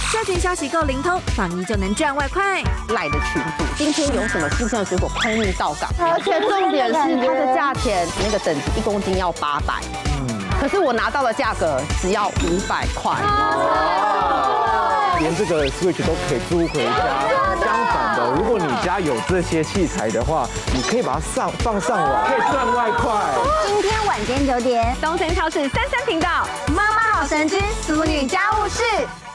社群消息够灵通，防疫就能赚外快。 赖的群组，今天有什么新鲜的水果空运到港，而且重点是它的价钱，那个等级1公斤要800，可是我拿到的价格只要500块。 连这个 Switch 都可以租回家。相反的，如果你家有这些器材的话，你可以把它放上网，可以赚外快。 今天晚间9点， 东森超市33频道， 妈妈好神经，淑女家务事。